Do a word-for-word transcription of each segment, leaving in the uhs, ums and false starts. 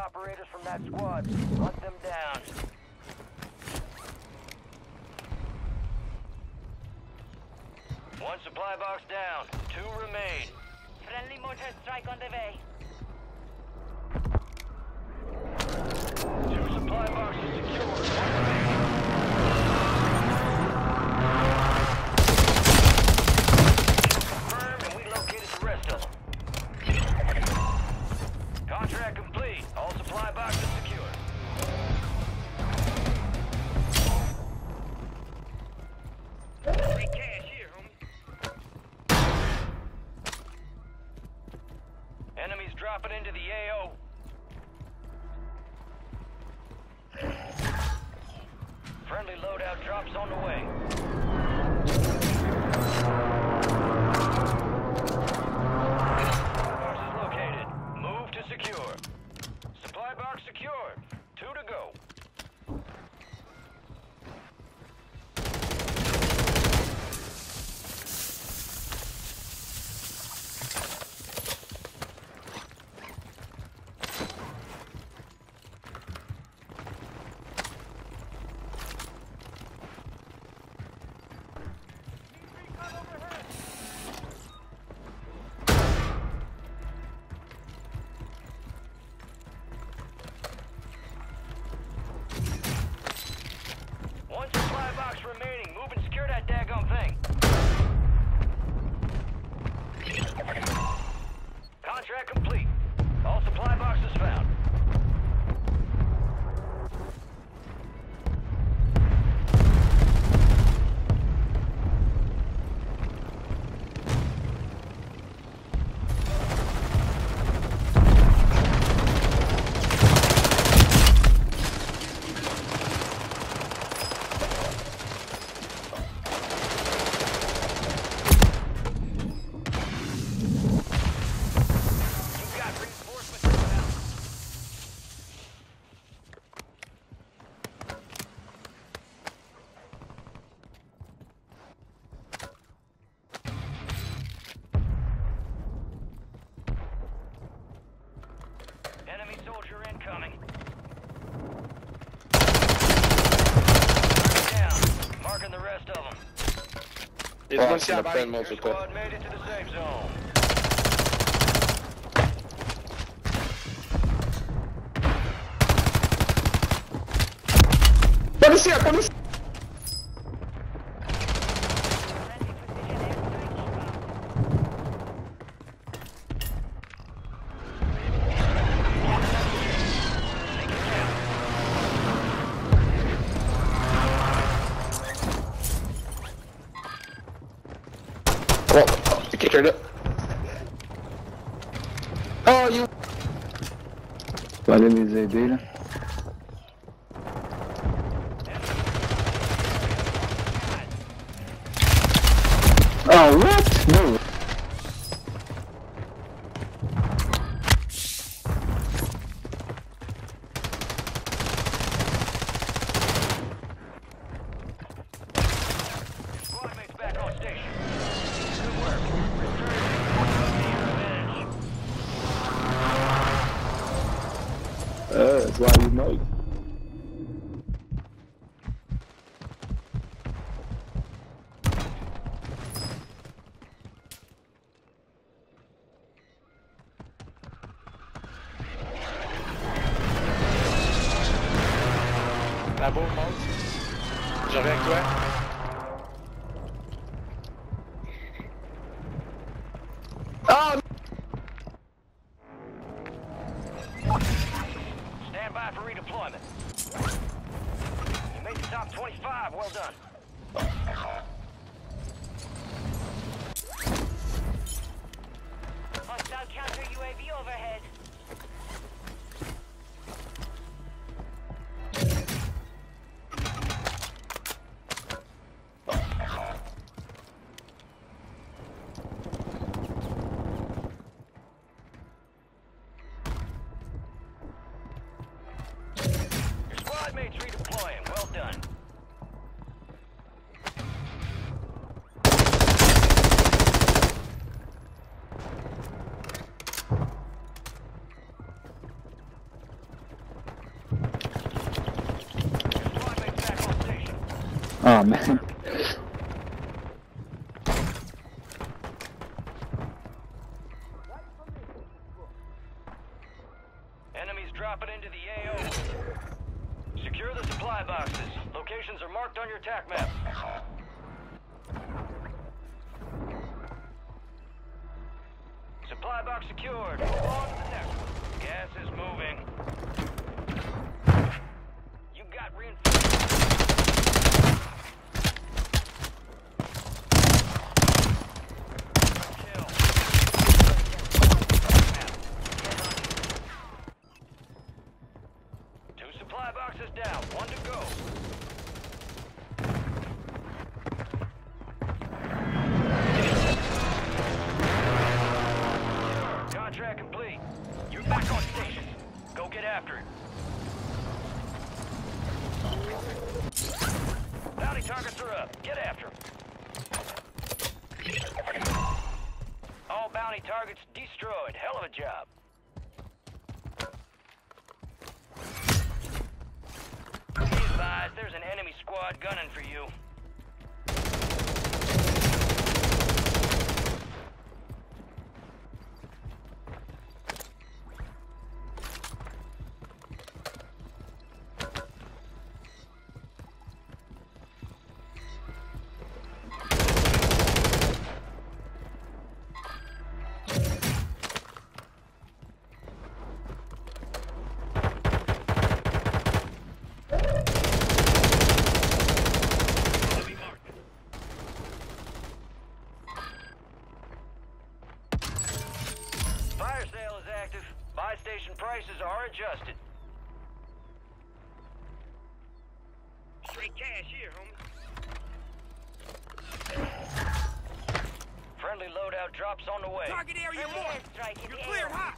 operators from that squad. Hunt them down. One supply box down. Two remain. Friendly mortar strike on the way. Two supply boxes secured. One remaining. Confirmed, and we located the rest of them. Contract complete. All supply boxes secured. Free cash here, homie. Enemies dropping into the A O. Friendly loadout drops on the way. Box is located. Move to secure. Supply box secured. Two to go. One supply box remaining. Move and secure that daggone thing. Contract complete. All supply boxes found. Enemy soldier incoming. Down. Marking the rest of them. Jest Patrz, na gościami. ten Your może to. squad made it to the safe zone. Policja, policja! Friendly precision airstrike inbound. Take it down. Oh, you kicked it. Oh, you... Valeu, miséria. Oh, what? No. Squad mates back on station. Good work. Return to your advantage. Uh, that's why you know. Bravo, monte. Je reviens avec toi. Ah! Stand by for redeployment. You made the top twenty-five. Well done. Hostile counter U A V overhead. Your squad mates redeploying. Well done. man. Enemies dropping into the A O. Secure the supply boxes. Locations are marked on your tac map. Supply box secured. Move on to the next one. Gas is moving. You got reinforcements. Kill. Two supply boxes down. One to go. Contract complete. You're back on station. Go get after it. Bounty targets are up. Get after them. All bounty targets destroyed. Hell of a job. Be advised, there's an enemy squad gunning for you. Fire sale is active. Buy station prices are adjusted. Straight cash here, homie. Friendly loadout drops on the way. Target area marked. You're cleared hot.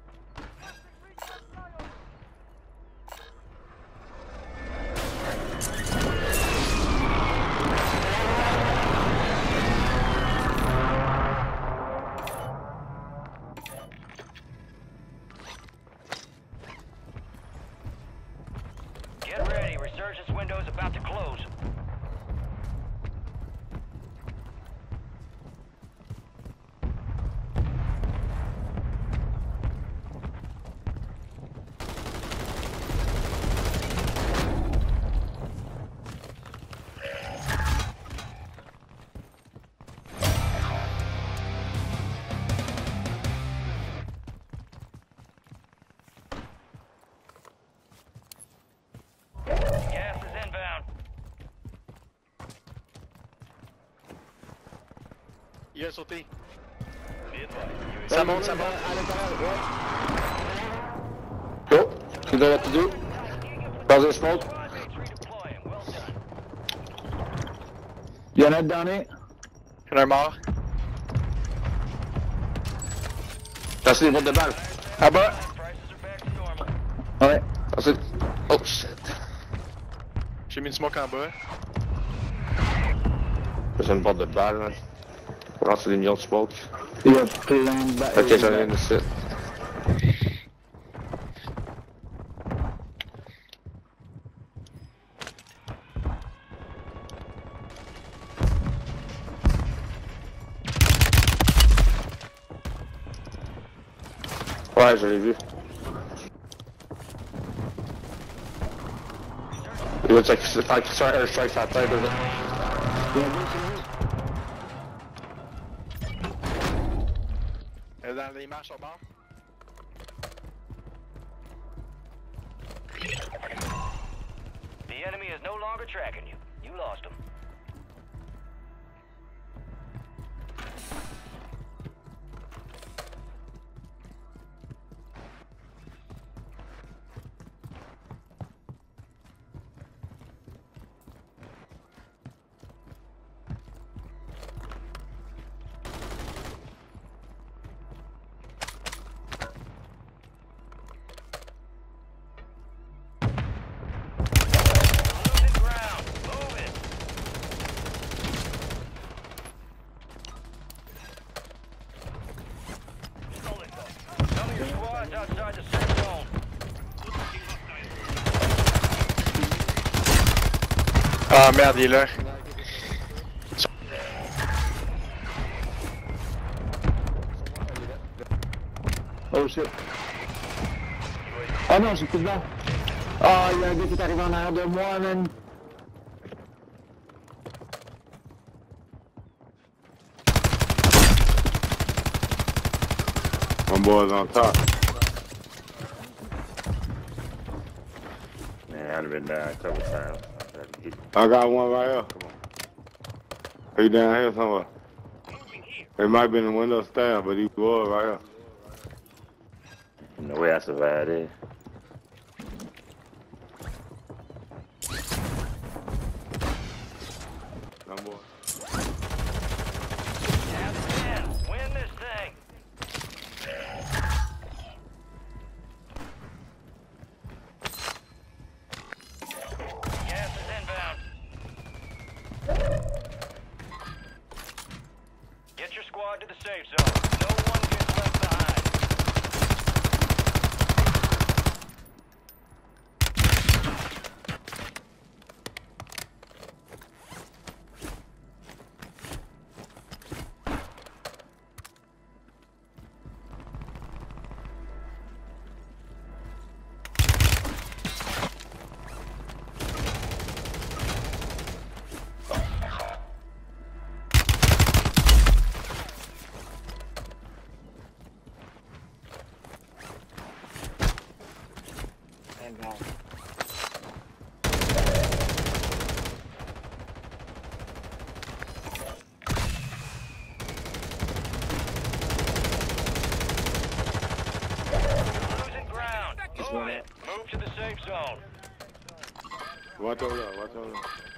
Get ready. Resurgence window is about to close. Gas is inbound. Il a sauté. Be advised. Ça monte, ça monte. Oh, you know what to do? Cause of smoke. Squad mates redeploying. Well done. Y'en a dans les. J'en ai un mort. That's the one the back. À bas. Prices are back to normal. Ouais. That's it. Oh shit. J'ai mis une smoke en bas. There's une porte de balle, là. On rentre des millions de smoke. Il y a plein de balles. Ok, j'en ai une ici. Ouais, je l'ai vu. Il va check sur un airstrike sur la tête, là. Elle est dans les marches au bord. The enemy is no longer tracking you. You lost them. Losing ground. Move it. Some of your squad's outside the safe zone. Ah merde, il est là. Oh shit. Oh non, j'ai plus de balles. Oh, il y a un gars qui est arrivé en arrière de moi, man. My boy's on top. Man, I've been down a couple times. I got one right here. Come on. He down here somewhere. It might be in the window stand, but he was right here. No way I survived it. My boy. Down to ten. Win this thing. Gas is inbound. Get your squad to the safe zone. No one gets left behind. Losing ground. Move it. Move to the safe zone. Watch over there, watch over there.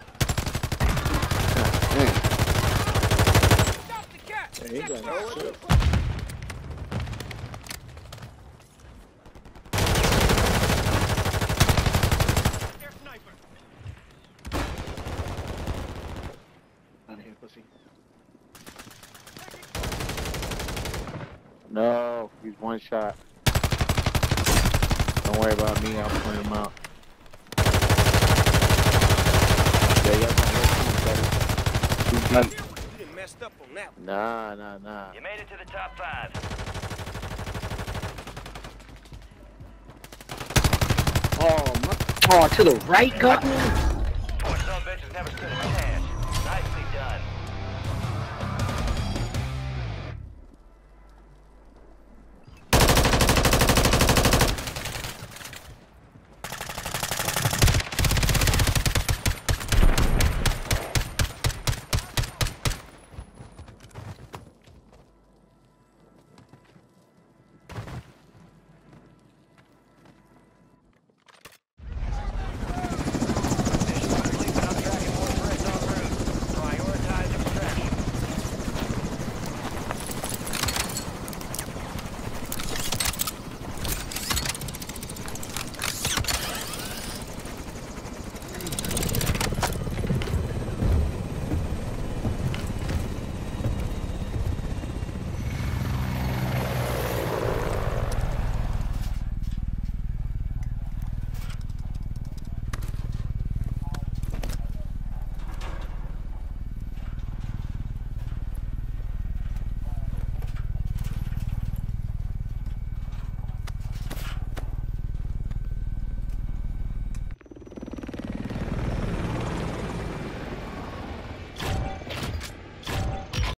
Stop the cat! Yeah, he got it. Air sniper! Out of here, pussy. No, he's one shot. Don't worry about me, I'll point him out. Yeah, you got my You done messed up on that one. Nah, nah, nah. You made it to the top five. Oh, my. Oh, to the right, got me?